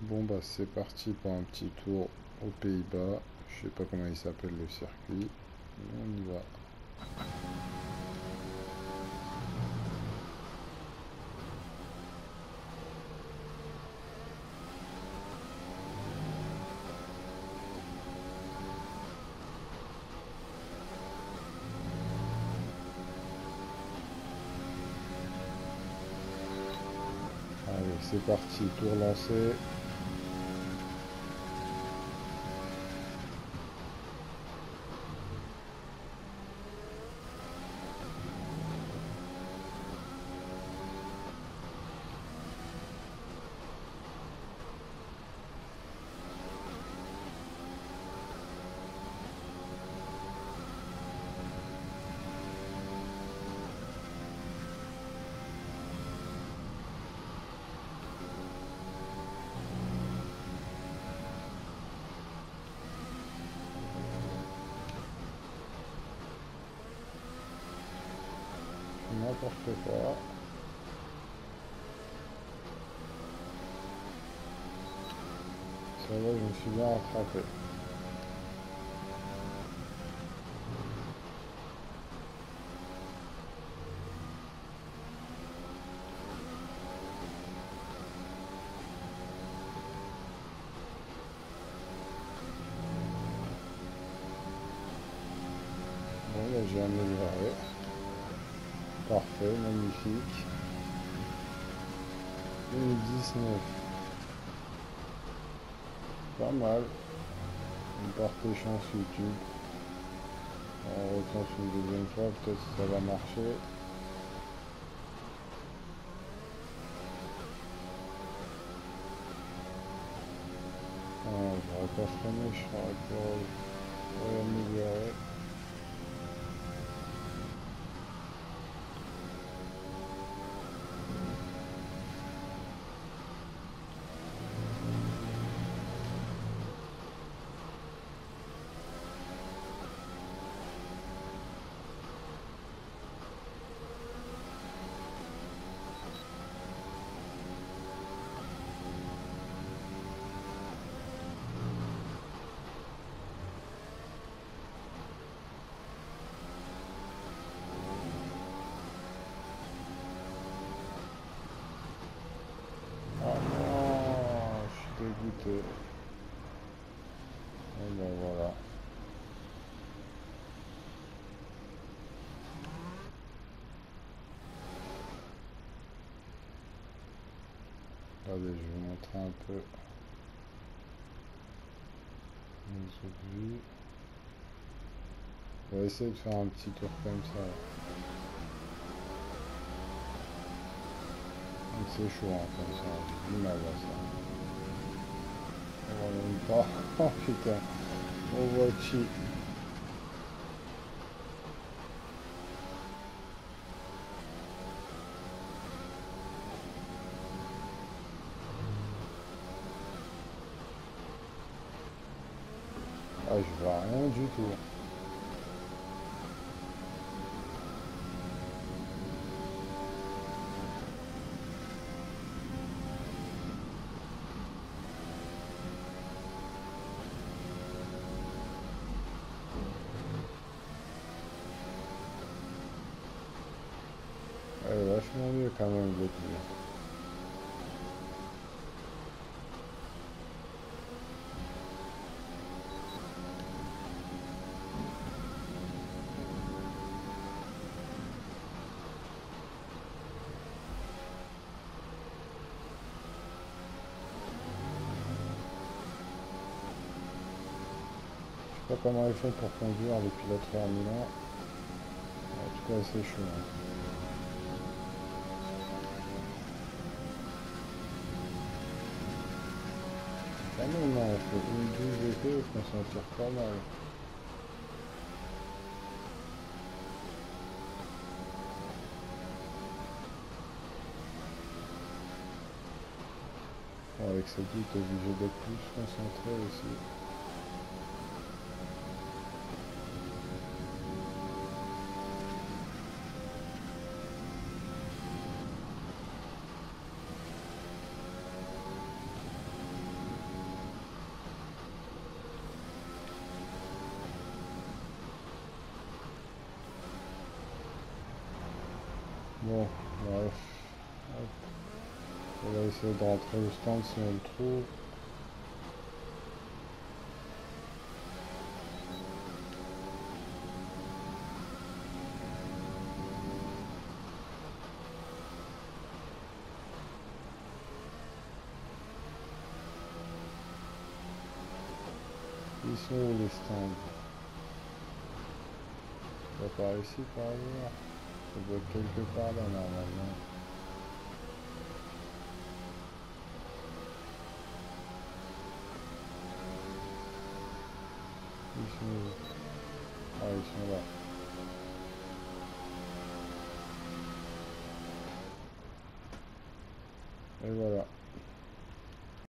Bon bah c'est parti pour un petit tour aux Pays-Bas. Je sais pas comment il s'appelle le circuit. On y va. Allez, c'est parti, tour lancé. N'importe quoi. Ça va, je me suis bien rattrapé. Bon, là j'ai amélioré. Parfait, magnifique. 2019. Pas mal. On partait chance YouTube. On retente une deuxième fois, peut-être que ça va marcher. J'aurais pas freiné, je serais pas amélioré. Ah non, je suis dégoûté. Et ben voilà. Allez, je vais vous montrer un peu les autres vues. On va essayer de faire un petit tour comme ça. Donc c'est chaud hein, comme ça, j'ai du mal à ça. On voit même pas. Oh putain, on voit chi. Ah, je vois rien du tout. Elle est vachement mieux quand même, votre vue. Je sais pas comment ils font pour conduire les pilotes Formule 1. En tout cas, c'est chaud. Hein. Ah non, non, on fait une 12 épée, on s'en tire pas mal. Bon, avec cette vie, t'es obligé d'être plus concentré aussi. Hop. On va essayer de rentrer au stand si on le trouve. Ils sont où les stands? Pas par ici par hasard? Ça doit être quelque part là normalement. Ils sont où? Ah, ils sont là. Et voilà.